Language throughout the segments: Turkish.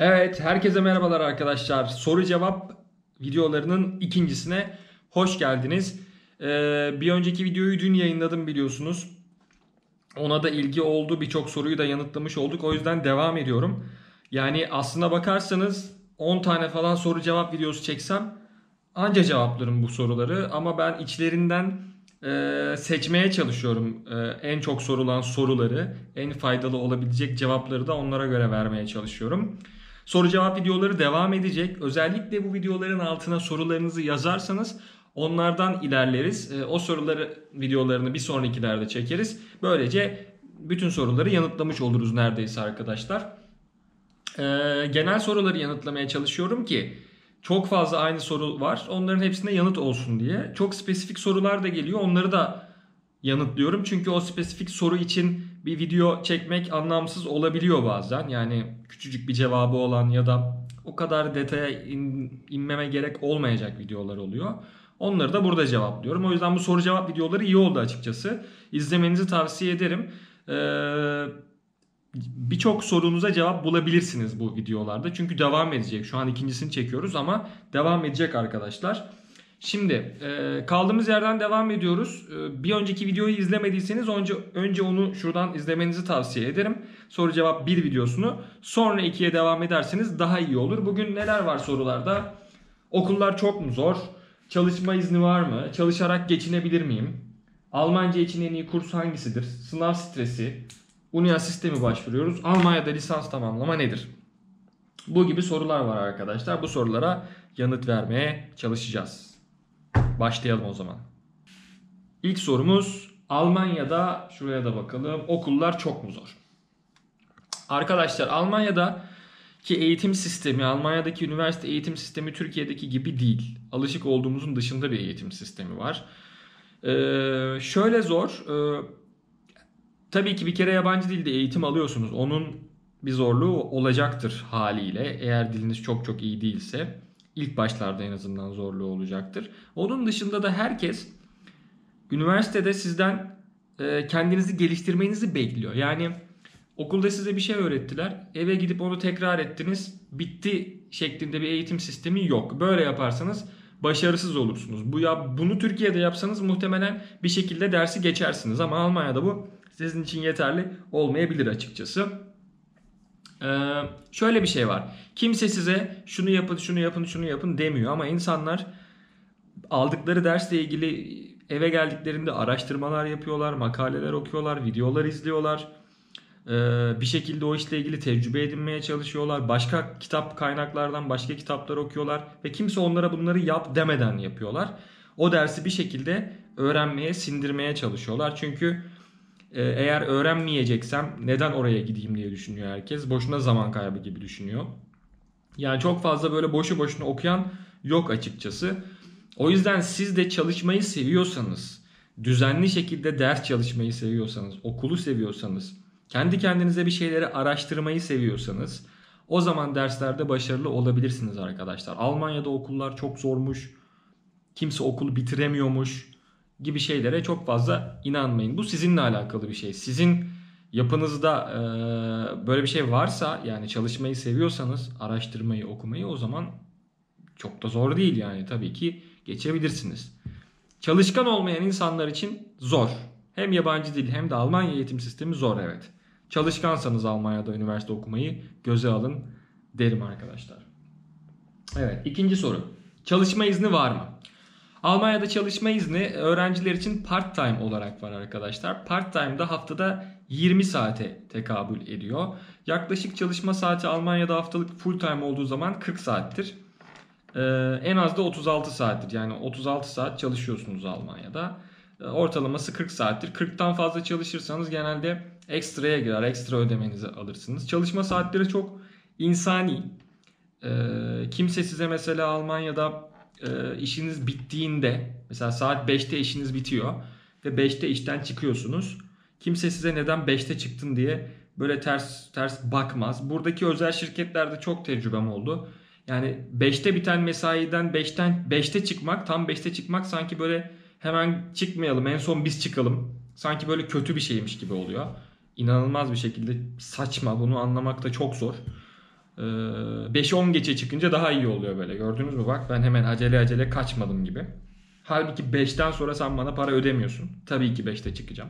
Evet, herkese merhabalar arkadaşlar. Soru cevap videolarının ikincisine hoş geldiniz. Bir önceki videoyu dün yayınladım biliyorsunuz. Ona da ilgi oldu. Birçok soruyu da yanıtlamış olduk. O yüzden devam ediyorum. Yani aslına bakarsanız 10 tane falan soru cevap videosu çeksem anca cevaplarım bu soruları. Ama ben içlerinden seçmeye çalışıyorum. En çok sorulan soruları, en faydalı olabilecek cevapları da onlara göre vermeye çalışıyorum. Soru cevap videoları devam edecek. Özellikle bu videoların altına sorularınızı yazarsanız onlardan ilerleriz. O soruları videolarını bir sonrakilerde çekeriz. Böylece bütün soruları yanıtlamış oluruz neredeyse arkadaşlar. Genel soruları yanıtlamaya çalışıyorum ki çok fazla aynı soru var. Onların hepsine yanıt olsun diye. Çok spesifik sorular da geliyor. Onları da yanıtlıyorum. Çünkü o spesifik soru için bir video çekmek anlamsız olabiliyor bazen. Yani küçücük bir cevabı olan ya da o kadar detaya inmeme gerek olmayacak videolar oluyor. Onları da burada cevaplıyorum. O yüzden bu soru cevap videoları iyi oldu açıkçası. İzlemenizi tavsiye ederim. Birçok sorunuza cevap bulabilirsiniz bu videolarda. Çünkü devam edecek. Şu an ikincisini çekiyoruz ama devam edecek arkadaşlar. Şimdi kaldığımız yerden devam ediyoruz. Bir önceki videoyu izlemediyseniz önce onu şuradan izlemenizi tavsiye ederim. Soru cevap 1 videosunu. Sonra 2'ye devam ederseniz daha iyi olur. Bugün neler var sorularda? Okullar çok mu zor? Çalışma izni var mı? Çalışarak geçinebilir miyim? Almanca için en iyi kurs hangisidir? Sınav stresi. UNIA sistemi başvuruyoruz. Almanya'da lisans tamamlama nedir? Bu gibi sorular var arkadaşlar. Bu sorulara yanıt vermeye çalışacağız. Başlayalım o zaman. İlk sorumuz Almanya'da, şuraya da bakalım. Okullar çok mu zor? Arkadaşlar Almanya'daki eğitim sistemi, Almanya'daki üniversite eğitim sistemi Türkiye'deki gibi değil. Alışık olduğumuzun dışında bir eğitim sistemi var. Şöyle zor. Tabii ki bir kere yabancı dilde eğitim alıyorsunuz. Onun bir zorluğu olacaktır haliyle. Eğer diliniz çok çok iyi değilse ilk başlarda en azından zorluğu olacaktır. Onun dışında da herkes üniversitede sizden kendinizi geliştirmenizi bekliyor. Yani okulda size bir şey öğrettiler. Eve gidip onu tekrar ettiniz. Bitti şeklinde bir eğitim sistemi yok. Böyle yaparsanız başarısız olursunuz. Bunu Türkiye'de yapsanız muhtemelen bir şekilde dersi geçersiniz. Ama Almanya'da bu sizin için yeterli olmayabilir açıkçası. Şöyle bir şey var. Kimse size şunu yapın, şunu yapın, şunu yapın demiyor. Ama insanlar aldıkları dersle ilgili eve geldiklerinde araştırmalar yapıyorlar, makaleler okuyorlar, videolar izliyorlar. Bir şekilde o işle ilgili tecrübe edinmeye çalışıyorlar. Başka kitap kaynaklardan başka kitaplar okuyorlar. Ve kimse onlara bunları yap demeden yapıyorlar. O dersi bir şekilde öğrenmeye, sindirmeye çalışıyorlar. Çünkü eğer öğrenmeyeceksem neden oraya gideyim diye düşünüyor herkes. Boşuna zaman kaybı gibi düşünüyor. Yani çok fazla böyle boşu boşuna okuyan yok açıkçası. O yüzden siz de çalışmayı seviyorsanız, düzenli şekilde ders çalışmayı seviyorsanız, okulu seviyorsanız, kendi kendinize bir şeyleri araştırmayı seviyorsanız o zaman derslerde başarılı olabilirsiniz arkadaşlar. Almanya'da okullar çok zormuş, kimse okulu bitiremiyormuş gibi şeylere çok fazla inanmayın. Bu sizinle alakalı bir şey. Sizin yapınızda böyle bir şey varsa, yani çalışmayı seviyorsanız, araştırmayı, okumayı, o zaman çok da zor değil yani, tabii ki geçebilirsiniz. Çalışkan olmayan insanlar için zor. Hem yabancı dil hem de Almanya eğitim sistemi zor, evet. Çalışkansanız Almanya'da üniversite okumayı göze alın derim arkadaşlar. Evet, ikinci soru. Çalışma izni var mı? Almanya'da çalışma izni öğrenciler için part time olarak var arkadaşlar. Part time'da haftada 20 saate tekabül ediyor. Yaklaşık çalışma saati Almanya'da haftalık full time olduğu zaman 40 saattir. En az da 36 saattir. Yani 36 saat çalışıyorsunuz Almanya'da. Ortalaması 40 saattir. 40'tan fazla çalışırsanız genelde ekstraya girer. Ekstra ödemenizi alırsınız. Çalışma saatleri çok insani. Kimse size mesela Almanya'da işiniz bittiğinde, mesela saat 5'te işiniz bitiyor ve 5'te işten çıkıyorsunuz. Kimse size neden 5'te çıktın diye böyle ters ters bakmaz. Buradaki özel şirketlerde çok tecrübem oldu. Yani 5'te biten mesaiden 5'te çıkmak, tam 5'te çıkmak sanki böyle hemen çıkmayalım, en son biz çıkalım. Sanki böyle kötü bir şeymiş gibi oluyor. İnanılmaz bir şekilde saçma, bunu anlamak da çok zor. 5-10 geçe çıkınca daha iyi oluyor böyle. Gördünüz mü bak, ben hemen acele kaçmadım gibi. Halbuki 5'ten sonra sen bana para ödemiyorsun. Tabii ki 5'te çıkacağım.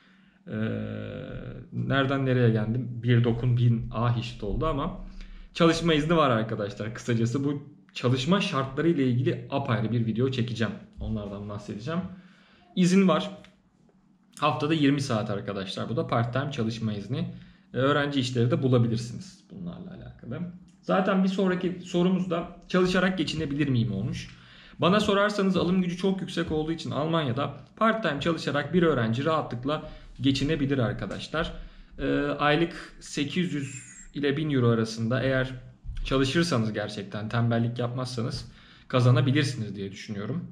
Nereden nereye geldim? Bir dokun bin ahişt oldu ama çalışma izni var arkadaşlar. Kısacası bu çalışma şartları ile ilgili apayrı bir video çekeceğim. Onlardan bahsedeceğim. İzin var. Haftada 20 saat arkadaşlar. Bu da part time çalışma izni. Öğrenci işleri de bulabilirsiniz bunlarla alakalı. Zaten bir sonraki sorumuz da çalışarak geçinebilir miyim olmuş. Bana sorarsanız alım gücü çok yüksek olduğu için Almanya'da part time çalışarak bir öğrenci rahatlıkla geçinebilir arkadaşlar. Aylık 800 ile 1000 euro arasında eğer çalışırsanız, gerçekten tembellik yapmazsanız kazanabilirsiniz diye düşünüyorum.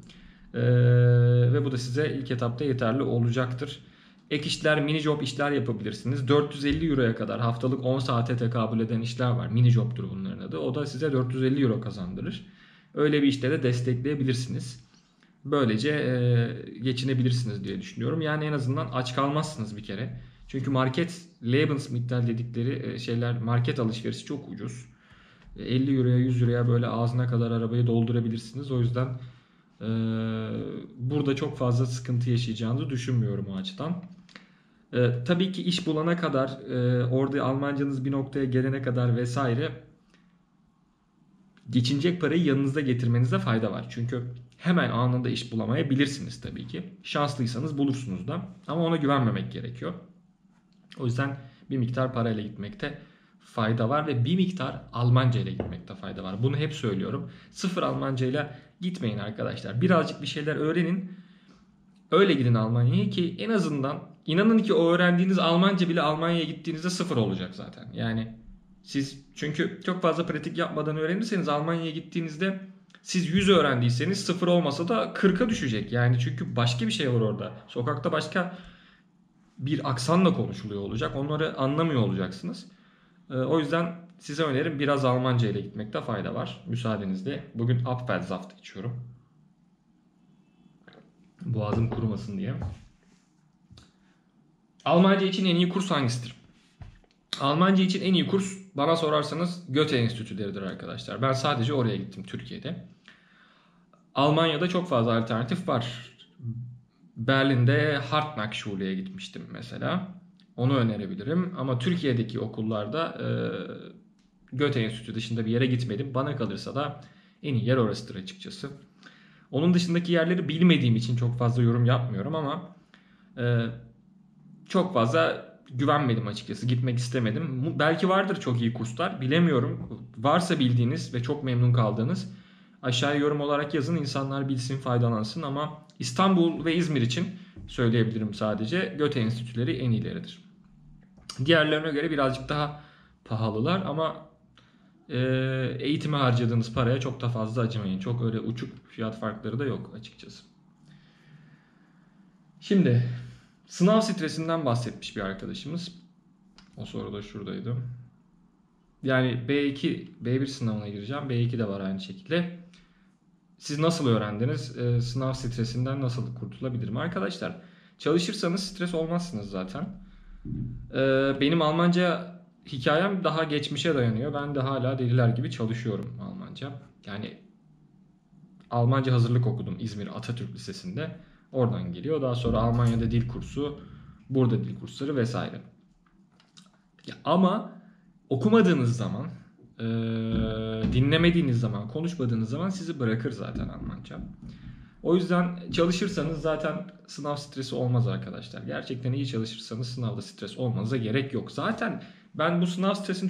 Ve bu da size ilk etapta yeterli olacaktır. Ek işler, mini job işler yapabilirsiniz. 450 euroya kadar haftalık 10 saate tekabül eden işler var. Mini job'tur bunların adı. O da size 450 euro kazandırır. Öyle bir işte de destekleyebilirsiniz. Böylece geçinebilirsiniz diye düşünüyorum. Yani en azından aç kalmazsınız bir kere. Çünkü market Lebensmittel dedikleri şeyler, market alışverişi çok ucuz. 50 euroya 100 euroya böyle ağzına kadar arabayı doldurabilirsiniz. O yüzden burada çok fazla sıkıntı yaşayacağınızı düşünmüyorum o açıdan. Tabii ki iş bulana kadar, orada Almancanız bir noktaya gelene kadar vesaire, geçinecek parayı yanınızda getirmenizde fayda var. Çünkü hemen anında iş bulamayabilirsiniz tabii ki. Şanslıysanız bulursunuz da. Ama ona güvenmemek gerekiyor. O yüzden bir miktar parayla gitmekte fayda var ve bir miktar Almanca ile gitmekte fayda var. Bunu hep söylüyorum. Sıfır Almanca ile gitmeyin arkadaşlar. Birazcık bir şeyler öğrenin. Öyle gidin Almanya'ya ki en azından inanın ki o öğrendiğiniz Almanca bile Almanya'ya gittiğinizde sıfır olacak zaten. Yani siz çünkü çok fazla pratik yapmadan öğrenirseniz Almanya'ya gittiğinizde siz 100 öğrendiyseniz sıfır olmasa da 40'a düşecek. Yani çünkü başka bir şey var orada. Sokakta başka bir aksanla konuşuluyor olacak. Onları anlamıyor olacaksınız. O yüzden size önerim biraz Almanca ile gitmekte fayda var. Müsaadenizle bugün Apfelsaft içiyorum. Boğazım kurumasın diye. Almanca için en iyi kurs hangisidir? Almanca için en iyi kurs bana sorarsanız Goethe Enstitüleridir arkadaşlar. Ben sadece oraya gittim Türkiye'de. Almanya'da çok fazla alternatif var. Berlin'de Hartnackschule'ye gitmiştim mesela. Onu önerebilirim. Ama Türkiye'deki okullarda Goethe Enstitü dışında bir yere gitmedim. Bana kalırsa da en iyi yer orasıdır açıkçası. Onun dışındaki yerleri bilmediğim için çok fazla yorum yapmıyorum ama çok fazla güvenmedim açıkçası. Gitmek istemedim. Belki vardır çok iyi kurslar. Bilemiyorum. Varsa bildiğiniz ve çok memnun kaldığınız aşağıya yorum olarak yazın. İnsanlar bilsin, faydalansın ama İstanbul ve İzmir için söyleyebilirim sadece. Goethe Enstitüleri en iyileridir. Diğerlerine göre birazcık daha pahalılar ama eğitime harcadığınız paraya çok da fazla acımayın. Çok öyle uçuk fiyat farkları da yok açıkçası. Şimdi sınav stresinden bahsetmiş bir arkadaşımız. O soru da şuradaydı. Yani B2, B1 sınavına gireceğim. B2 de var aynı şekilde. Siz nasıl öğrendiniz? Sınav stresinden nasıl kurtulabilirim? Arkadaşlar çalışırsanız stres olmazsınız zaten. Benim Almanca hikayem daha geçmişe dayanıyor. Ben de hala deliler gibi çalışıyorum Almanca. Yani Almanca hazırlık okudum İzmir Atatürk Lisesi'nde. Oradan geliyor. Daha sonra Almanya'da dil kursu, burada dil kursları vesaire. Ya ama okumadığınız zaman, dinlemediğiniz zaman, konuşmadığınız zaman sizi bırakır zaten Almanca. O yüzden çalışırsanız zaten sınav stresi olmaz arkadaşlar. Gerçekten iyi çalışırsanız sınavda stres olmanıza gerek yok. Zaten ben bu sınav stresini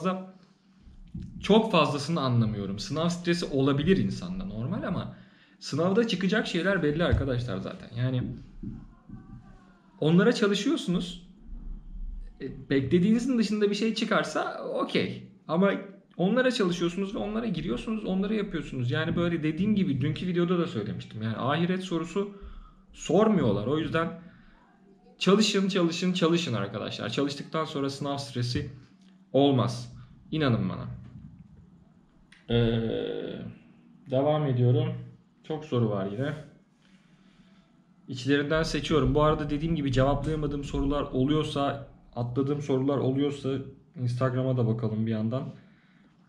çok fazlasını anlamıyorum. Sınav stresi olabilir insanda normal ama sınavda çıkacak şeyler belli arkadaşlar zaten. Yani onlara çalışıyorsunuz. Beklediğinizin dışında bir şey çıkarsa okey. Ama onlara çalışıyorsunuz ve onlara giriyorsunuz, onları yapıyorsunuz. Yani böyle dediğim gibi dünkü videoda da söylemiştim. Yani ahiret sorusu sormuyorlar. O yüzden çalışın arkadaşlar. Çalıştıktan sonra sınav stresi olmaz. İnanın bana. Devam ediyorum. Çok soru var yine. İçlerinden seçiyorum. Bu arada dediğim gibi cevaplayamadığım sorular oluyorsa, atladığım sorular oluyorsa Instagram'a da bakalım bir yandan.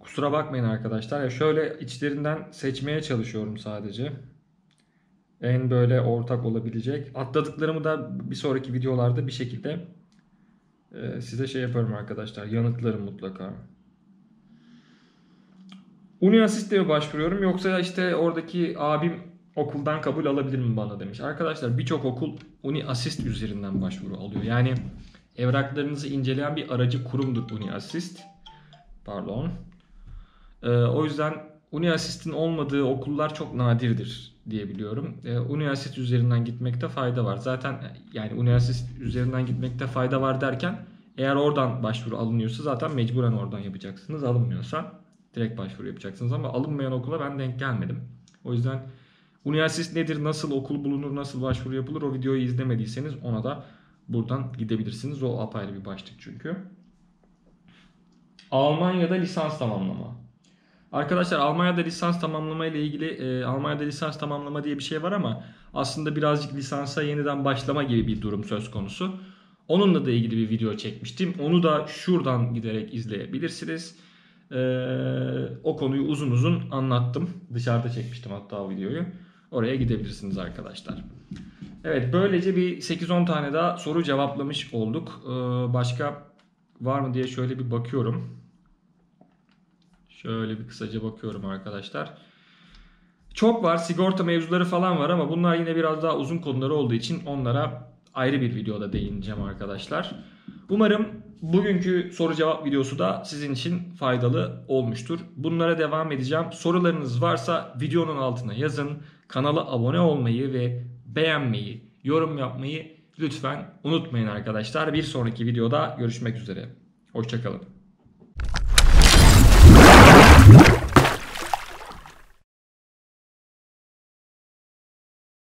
Kusura bakmayın arkadaşlar. Ya şöyle içlerinden seçmeye çalışıyorum sadece. En böyle ortak olabilecek. Atladıklarımı da bir sonraki videolarda bir şekilde size şey yaparım arkadaşlar. Yanıtlarım mutlaka. UniAssist'e mi başvuruyorum yoksa işte oradaki abim okuldan kabul alabilir mi bana demiş. Arkadaşlar birçok okul UniAssist üzerinden başvuru alıyor. Yani evraklarınızı inceleyen bir aracı kurumdur UniAssist. Pardon. O yüzden UniAssist'in olmadığı okullar çok nadirdir diye biliyorum. UniAssist üzerinden gitmekte fayda var. Zaten yani UniAssist üzerinden gitmekte fayda var derken eğer oradan başvuru alınıyorsa zaten mecburen oradan yapacaksınız. Alınmıyorsa direkt başvuru yapacaksınız ama alınmayan okula ben denk gelmedim. O yüzden UniAssist nedir, nasıl okul bulunur, nasıl başvuru yapılır o videoyu izlemediyseniz ona da buradan gidebilirsiniz. O apayrı bir başlık çünkü. Almanya'da lisans tamamlama. Arkadaşlar Almanya'da lisans tamamlama ile ilgili Almanya'da lisans tamamlama diye bir şey var ama aslında birazcık lisansa yeniden başlama gibi bir durum söz konusu. Onunla da ilgili bir video çekmiştim. Onu da şuradan giderek izleyebilirsiniz. O konuyu uzun uzun anlattım. Dışarıda çekmiştim hatta o videoyu. Oraya gidebilirsiniz arkadaşlar. Evet, böylece bir 8-10 tane daha soru cevaplamış olduk. Başka var mı diye şöyle bir bakıyorum. Şöyle bir kısaca bakıyorum arkadaşlar. Çok var, sigorta mevzuları falan var ama bunlar yine biraz daha uzun konuları olduğu için onlara ayrı bir videoda değineceğim arkadaşlar. Umarım bugünkü soru cevap videosu da sizin için faydalı olmuştur. Bunlara devam edeceğim. Sorularınız varsa videonun altına yazın. Kanala abone olmayı ve beğenmeyi, yorum yapmayı lütfen unutmayın arkadaşlar. Bir sonraki videoda görüşmek üzere. Hoşça kalın.